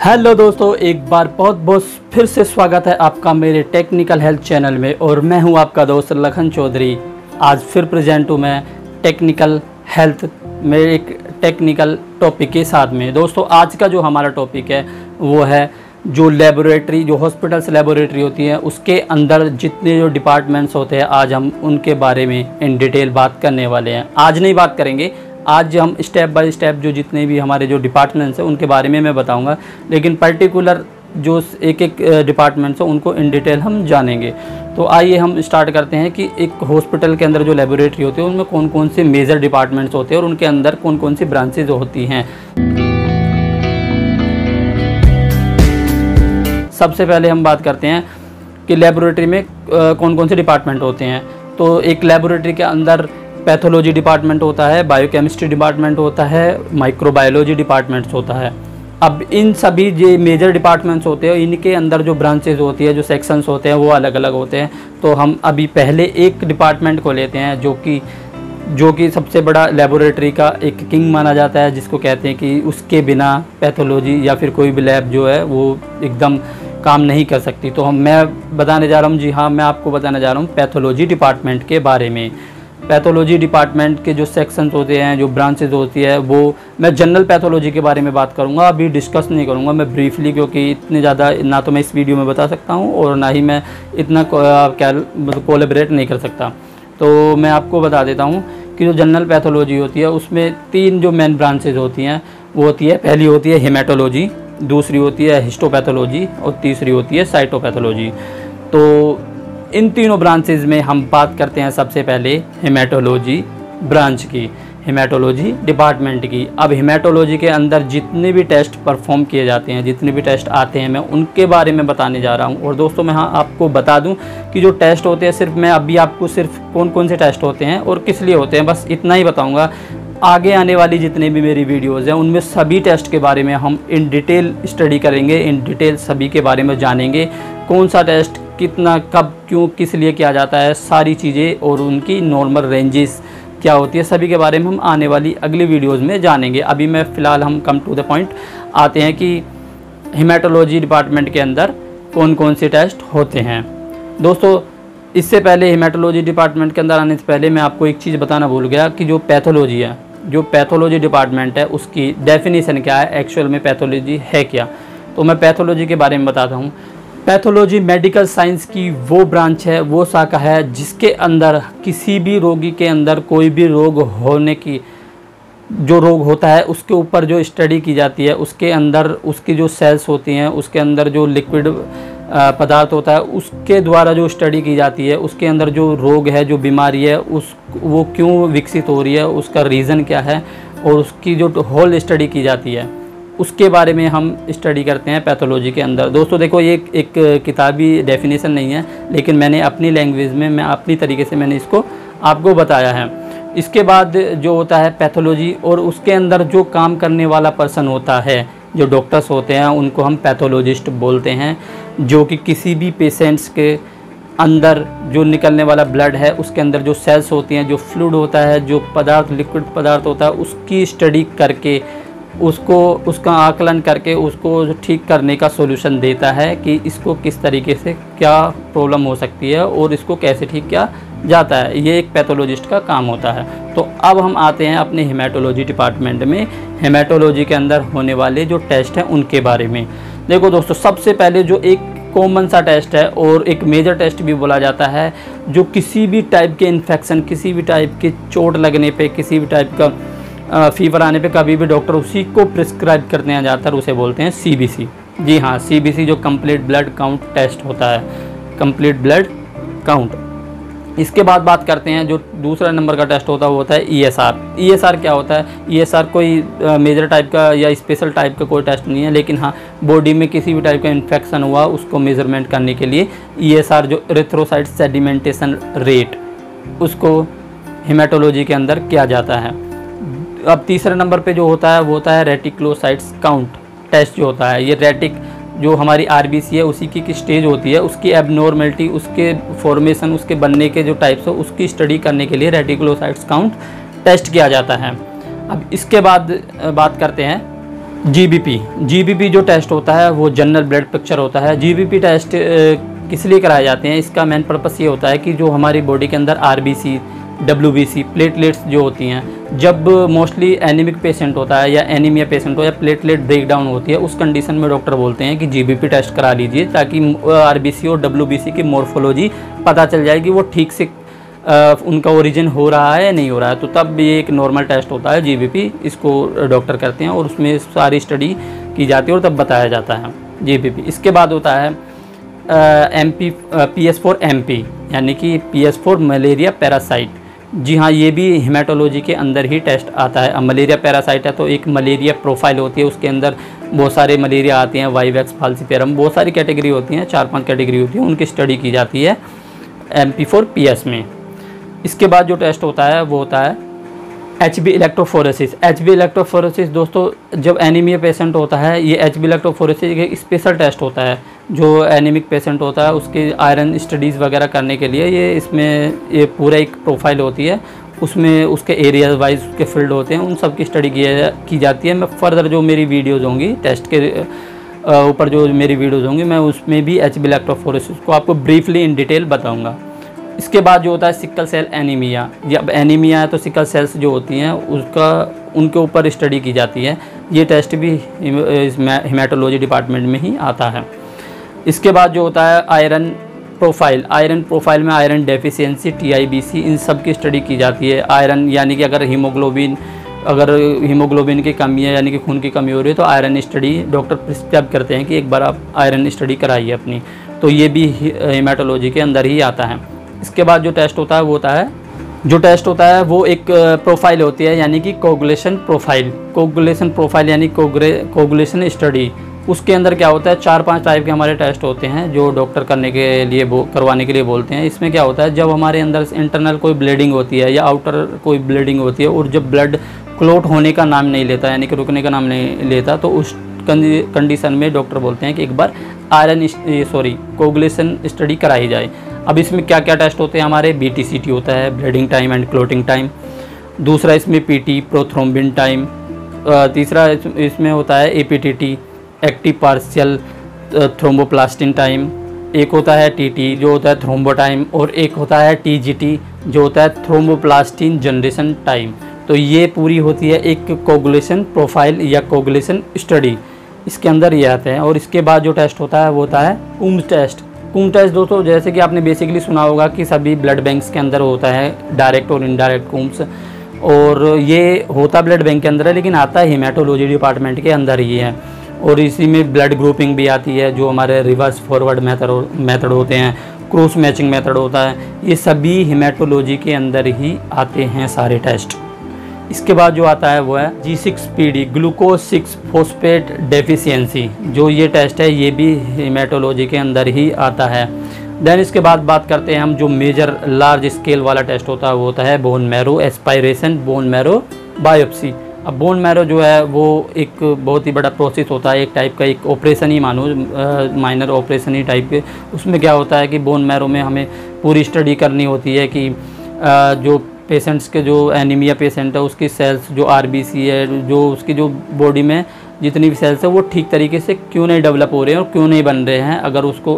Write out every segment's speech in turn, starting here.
Hello दोस्तों, एक बार बहुत बहुत फिर से स्वागत है आपका मेरे टेक्निकल हेल्थ चैनल में। और मैं हूं आपका दोस्त लखन चौधरी। आज फिर प्रेजेंट हूं मैं टेक्निकल हेल्थ में एक टेक्निकल टॉपिक के साथ में। दोस्तों, आज का जो हमारा टॉपिक है वो है जो लेबोरेटरी, जो हॉस्पिटल्स लेबोरेटरी होती है उसके अंदर जितने जो डिपार्टमेंट्स होते हैं, आज हम उनके बारे में इन डिटेल बात करने वाले हैं। आज नहीं बात करेंगे, आज हम स्टेप बाय स्टेप जो जितने भी हमारे जो डिपार्टमेंट्स हैं उनके बारे में मैं बताऊंगा, लेकिन पर्टिकुलर जो एक एक डिपार्टमेंट्स हैं उनको इन डिटेल हम जानेंगे। तो आइए हम स्टार्ट करते हैं कि एक हॉस्पिटल के अंदर जो लेबोरेटरी होती है उनमें कौन कौन से मेजर डिपार्टमेंट्स होते हैं और उनके अंदर कौन कौन सी ब्रांचेज होती हैं। सबसे पहले हम बात करते हैं कि लेबोरेटरी में कौन कौन से डिपार्टमेंट होते हैं। तो एक लेबोरेटरी के अंदर पैथोलॉजी डिपार्टमेंट होता है, बायोकेमिस्ट्री डिपार्टमेंट होता है, माइक्रोबायोलॉजी डिपार्टमेंट्स होता है। अब इन सभी जो मेजर डिपार्टमेंट्स होते हैं इनके अंदर जो ब्रांचेज होती है, जो सेक्शंस होते हैं वो अलग अलग होते हैं। तो हम अभी पहले एक डिपार्टमेंट को लेते हैं जो कि सबसे बड़ा लेबोरेटरी का एक किंग माना जाता है, जिसको कहते हैं कि उसके बिना पैथोलॉजी या फिर कोई भी लैब जो है वो एकदम काम नहीं कर सकती। तो मैं बताने जा रहा हूँ, जी हाँ, मैं आपको बताने जा रहा हूँ पैथोलॉजी डिपार्टमेंट के बारे में। पैथोलॉजी डिपार्टमेंट के जो सेक्शंस होते हैं, जो ब्रांचेज होती है, वो मैं जनरल पैथोलॉजी के बारे में बात करूंगा, अभी डिस्कस नहीं करूंगा मैं ब्रीफली, क्योंकि इतने ज़्यादा ना तो मैं इस वीडियो में बता सकता हूं और ना ही मैं इतना कोलैबोरेट नहीं कर सकता। तो मैं आपको बता देता हूं कि जो जनरल पैथोलॉजी होती है उसमें तीन जो मेन ब्रांचेज होती हैं वो होती है, पहली होती है हेमेटोलॉजी, दूसरी होती है हिस्टोपैथोलॉजी और तीसरी होती है साइटोपैथोलॉजी। तो इन तीनों ब्रांचेज में हम बात करते हैं सबसे पहले हेमेटोलॉजी ब्रांच की, हेमेटोलॉजी डिपार्टमेंट की। अब हेमेटोलॉजी के अंदर जितने भी टेस्ट परफॉर्म किए जाते हैं, जितने भी टेस्ट आते हैं, मैं उनके बारे में बताने जा रहा हूं। और दोस्तों, मैं हाँ आपको बता दूं कि जो टेस्ट होते हैं, सिर्फ मैं अभी आपको सिर्फ कौन कौन से टेस्ट होते हैं और किस लिए होते हैं बस इतना ही बताऊँगा। आगे आने वाली जितनी भी मेरी वीडियोज़ हैं उनमें सभी टेस्ट के बारे में हम इन डिटेल स्टडी करेंगे, इन डिटेल सभी के बारे में जानेंगे, कौन सा टेस्ट कितना, कब, क्यों, किस लिए किया जाता है, सारी चीज़ें और उनकी नॉर्मल रेंजेस क्या होती है, सभी के बारे में हम आने वाली अगली वीडियोस में जानेंगे। अभी मैं फ़िलहाल हम कम टू द पॉइंट आते हैं कि हेमेटोलॉजी डिपार्टमेंट के अंदर कौन कौन से टेस्ट होते हैं। दोस्तों, इससे पहले हेमेटोलॉजी डिपार्टमेंट के अंदर आने से पहले मैं आपको एक चीज़ बताना भूल गया कि जो पैथोलॉजी है, जो पैथोलॉजी डिपार्टमेंट है उसकी डेफिनेशन क्या है, एक्चुअल में पैथोलॉजी है क्या। तो मैं पैथोलॉजी के बारे में बताता हूँ। पैथोलॉजी मेडिकल साइंस की वो ब्रांच है, वो शाखा है जिसके अंदर किसी भी रोगी के अंदर कोई भी रोग होने की, जो रोग होता है उसके ऊपर जो स्टडी की जाती है, उसके अंदर उसकी जो सेल्स होती हैं, उसके अंदर जो लिक्विड पदार्थ होता है उसके द्वारा जो स्टडी की जाती है, उसके अंदर जो रोग है, जो बीमारी है, वो क्यों विकसित हो रही है, उसका रीज़न क्या है और उसकी जो होल स्टडी की जाती है उसके बारे में हम स्टडी करते हैं पैथोलॉजी के अंदर। दोस्तों देखो, ये एक किताबी डेफिनेशन नहीं है, लेकिन मैंने अपनी लैंग्वेज में, मैं अपनी तरीके से मैंने इसको आपको बताया है। इसके बाद जो होता है पैथोलॉजी, और उसके अंदर जो काम करने वाला पर्सन होता है, जो डॉक्टर्स होते हैं उनको हम पैथोलॉजिस्ट बोलते हैं, जो कि किसी भी पेशेंट्स के अंदर जो निकलने वाला ब्लड है उसके अंदर जो सेल्स होती हैं, जो फ्लूइड होता है, जो पदार्थ, लिक्विड पदार्थ होता है, उसकी स्टडी करके उसका आकलन करके उसको ठीक करने का सॉल्यूशन देता है कि इसको किस तरीके से क्या प्रॉब्लम हो सकती है और इसको कैसे ठीक किया जाता है। ये एक पैथोलॉजिस्ट का काम होता है। तो अब हम आते हैं अपने हेमेटोलॉजी डिपार्टमेंट में, हेमेटोलॉजी के अंदर होने वाले जो टेस्ट हैं उनके बारे में। देखो दोस्तों, सबसे पहले जो एक कॉमन सा टेस्ट है और एक मेजर टेस्ट भी बोला जाता है, जो किसी भी टाइप के इन्फेक्शन, किसी भी टाइप की चोट लगने पे, किसी भी टाइप का फीवर आने पे कभी भी डॉक्टर उसी को प्रिस्क्राइब करते हैं ज़्यादातर, उसे बोलते हैं सीबीसी। जी हाँ, सीबीसी जो कंप्लीट ब्लड काउंट टेस्ट होता है, कंप्लीट ब्लड काउंट। इसके बाद बात करते हैं जो दूसरा नंबर का टेस्ट होता है वो होता है ईएसआर। ईएसआर क्या होता है? ईएसआर कोई मेजर टाइप का या स्पेशल टाइप का कोई टेस्ट नहीं है, लेकिन हाँ बॉडी में किसी भी टाइप का इन्फेक्शन हुआ उसको मेजरमेंट करने के लिए ईएसआर, जो एरिथ्रोसाइट सेडिमेंटेशन रेट, उसको हेमेटोलॉजी के अंदर किया जाता है। अब तीसरे नंबर पे जो होता है वो होता है रेटिक्लोसाइट्स काउंट टेस्ट जो होता है। ये रेटिक जो हमारी आरबीसी है उसी की स्टेज होती है, उसकी एबनॉर्मेलिटी, उसके फॉर्मेशन, उसके बनने के जो टाइप्स हो उसकी स्टडी करने के लिए रेटिक्लोसाइट्स काउंट टेस्ट किया जाता है। अब इसके बाद बात करते हैं जीबीपी जो टेस्ट होता है वो जनरल ब्लड पिक्चर होता है। जीबीपी टेस्ट किस लिए कराए जाते हैं, इसका मेन पर्पस ये होता है कि जो हमारी बॉडी के अंदर आरबीसी, डब्ल्यूबीसी, प्लेटलेट्स जो होती हैं, जब मोस्टली एनीमिक पेशेंट होता है या एनीमिया पेशेंट हो या प्लेटलेट ब्रेकडाउन होती है, उस कंडीशन में डॉक्टर बोलते हैं कि जीबीपी टेस्ट करा लीजिए, ताकि आरबीसी और डब्ल्यूबीसी की मॉर्फोलॉजी पता चल जाए कि वो ठीक से उनका ओरिजिन हो रहा है या नहीं हो रहा है। तो तब ये एक नॉर्मल टेस्ट होता है जीबीपी, इसको डॉक्टर करते हैं और उसमें सारी स्टडी की जाती है और तब बताया जाता है जीबीपी। इसके बाद होता है PS4 MP, यानी कि PS4 मलेरिया पैरासाइट। जी हाँ, ये भी हेमाटोलॉजी के अंदर ही टेस्ट आता है। अब मलेरिया पैरासाइट है तो एक मलेरिया प्रोफाइल होती है, उसके अंदर बहुत सारे मलेरिया आते हैं, वाइवेक्स, फाल्सिपेरम, बहुत सारी कैटेगरी होती हैं, 4-5 कैटेगरी होती है, उनकी स्टडी की जाती है MP4 PS में। इसके बाद जो टेस्ट होता है वो होता है HB इलेक्ट्रोफोरेसिस। HB इलेक्ट्रोफोरेसिस दोस्तों, जब एनीमिया पेशेंट होता है, ये HB इलेक्ट्रोफोरेसिस एक स्पेशल टेस्ट होता है जो एनीमिक पेशेंट होता है उसके आयरन स्टडीज़ वगैरह करने के लिए। ये पूरा एक प्रोफाइल होती है, उसमें उसके एरिया वाइज उसके फील्ड होते हैं, उन सब की स्टडी की जाती है। मैं फर्दर जो मेरी वीडियोज़ होंगी टेस्ट के ऊपर, जो मेरी वीडियोज़ होंगी, मैं उसमें भी HB इलेक्ट्रोफोरेसिस को आपको ब्रीफली इन डिटेल बताऊँगा। इसके बाद जो होता है सिकल सेल एनीमिया। जब एनीमिया है तो सिकल सेल्स जो होती हैं उनके ऊपर स्टडी की जाती है। ये टेस्ट भी हेमाटोलॉजी डिपार्टमेंट में ही आता है। इसके बाद जो होता है आयरन प्रोफाइल में आयरन डेफिशिएंसी, TIBC, इन सब की स्टडी की जाती है। आयरन यानी कि अगर हीमोग्लोबिन की कमी है, यानी कि खून की कमी हो रही है, तो आयरन स्टडी डॉक्टर प्रिस्क्राइब करते हैं कि एक बार आप आयरन स्टडी कराइए अपनी। तो ये भी हेमाटोलॉजी के अंदर ही आता है। इसके बाद जो टेस्ट होता है वो एक प्रोफाइल होती है, यानी कि कोगुलेशन प्रोफाइल यानी कोगुलेशन स्टडी। उसके अंदर क्या होता है, 4-5 टाइप के हमारे टेस्ट होते हैं जो डॉक्टर करवाने के लिए बोलते हैं। इसमें क्या होता है, जब हमारे अंदर इंटरनल कोई ब्लीडिंग होती है या आउटर कोई ब्लीडिंग होती है और जब ब्लड क्लॉट होने का नाम नहीं लेता, यानी कि रुकने का नाम नहीं लेता, तो उस कंडीशन में डॉक्टर बोलते हैं कि एक बार कोगुलेशन स्टडी कराई जाए। अब इसमें क्या क्या टेस्ट होते हैं हमारे, BTCT होता है, bleeding time and clotting time. दूसरा इसमें PT, प्रोथ्रोम्बिन टाइम। तीसरा इसमें होता है APTT, active partial thromboplastin time. एक होता है TT जो होता है थ्रोम्बो टाइम, और एक होता है TGT जो होता है थ्रोम्बोप्लास्टिन जनरेशन टाइम। तो ये पूरी होती है एक कोगुलेशन प्रोफाइल या कोगुलेशन स्टडी, इसके अंदर ये आते हैं। और इसके बाद जो टेस्ट होता है वो होता है कूम्स टेस्ट दोस्तों, जैसे कि आपने बेसिकली सुना होगा कि सभी ब्लड बैंक्स के अंदर होता है डायरेक्ट और इनडायरेक्ट कूम्स, और ये होता ब्लड बैंक के अंदर है लेकिन आता है हेमाटोलॉजी डिपार्टमेंट के अंदर ही है। और इसी में ब्लड ग्रुपिंग भी आती है, जो हमारे रिवर्स फॉरवर्ड मेथड होते हैं, क्रॉस मैचिंग मेथड होता है, ये सभी हेमाटोलॉजी के अंदर ही आते हैं सारे टेस्ट। इसके बाद जो आता है वो है G6PD, ग्लूकोज 6 फॉस्फेट डेफिशिएंसी। जो ये टेस्ट है ये भी हेमाटोलॉजी के अंदर ही आता है। देन इसके बाद बात करते हैं हम, जो मेजर लार्ज स्केल वाला टेस्ट होता है वो होता है bone marrow aspiration, bone marrow biopsy. अब बोन मैरो जो है वो एक बहुत ही बड़ा प्रोसेस होता है, एक टाइप का एक ऑपरेशन ही मानो, माइनर ऑपरेशन ही टाइप के। उसमें क्या होता है कि बोन मैरो में हमें पूरी स्टडी करनी होती है कि जो पेशेंट्स के जो एनीमिया पेशेंट है उसकी सेल्स जो RBC है, जो उसकी जो बॉडी में जितनी भी सेल्स है वो ठीक तरीके से क्यों नहीं डेवलप हो रहे हैं और क्यों नहीं बन रहे हैं। अगर उसको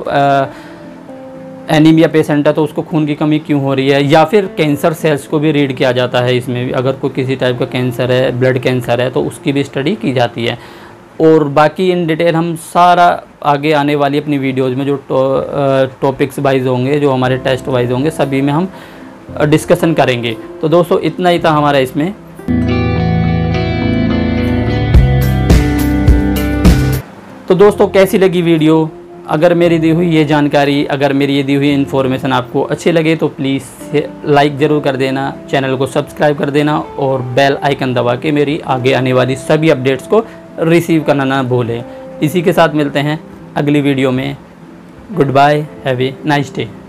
एनीमिया पेशेंट है तो उसको खून की कमी क्यों हो रही है, या फिर कैंसर सेल्स को भी रीड किया जाता है इसमें भी। अगर कोई किसी टाइप का कैंसर है, ब्लड कैंसर है, तो उसकी भी स्टडी की जाती है। और बाकी इन डिटेल हम सारा आगे आने वाली अपनी वीडियोज़ में जो टॉपिक्स वाइज होंगे, जो हमारे टेस्ट वाइज होंगे, सभी में हम डिस्कशन करेंगे। तो दोस्तों इतना ही था हमारा इसमें। तो दोस्तों कैसी लगी वीडियो, अगर मेरी दी हुई ये जानकारी, अगर मेरी ये दी हुई इन्फॉर्मेशन आपको अच्छी लगे तो प्लीज़ लाइक ज़रूर कर देना, चैनल को सब्सक्राइब कर देना और बेल आइकन दबा के मेरी आगे आने वाली सभी अपडेट्स को रिसीव करना ना भूलें। इसी के साथ मिलते हैं अगली वीडियो में। Good bye, have a nice day.